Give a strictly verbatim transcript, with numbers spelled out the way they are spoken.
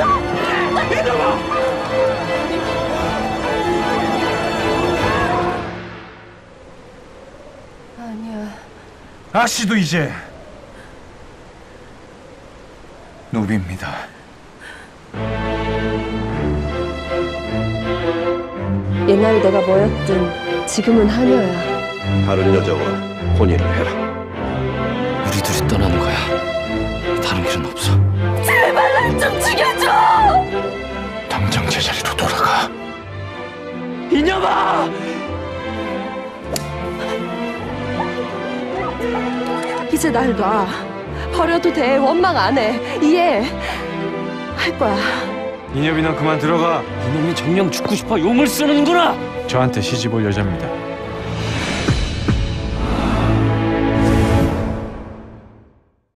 아니야. 아씨도 이제 노비입니다. 옛날에 내가 뭐였든 지금은 하녀야. 다른 여자와 혼인을 해라. 우리 둘이 떠나는 거야. 다른 길은 없어. 제발 날 좀 죽여줘! 당장 제자리로 돌아가. 이놈아! 이제 날 놔. 버려도 돼. 원망 안 해. 이해. 할 거야. 이녀비나 그만 들어가. 이놈이 정녕 죽고 싶어 용을 쓰는구나. 저한테 시집 올 여자입니다.